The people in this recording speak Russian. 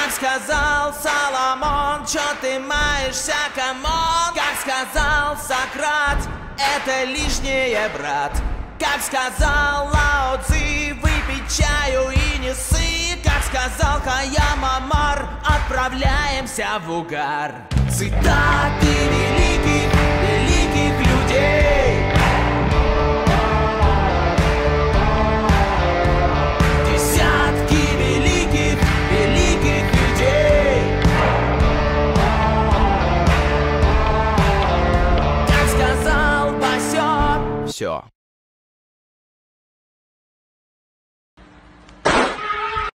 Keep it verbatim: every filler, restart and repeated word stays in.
Как сказал Соломон, чё ты маешься, камон? Как сказал Сократ, это лишнее, брат. Как сказал Лао Цзи, выпей чаю и не ссы. Как сказал Хайям Амар, отправляемся в угар. Цитаты великих, великих людей. Десятки великих, великих людей. Как сказал Басё, все.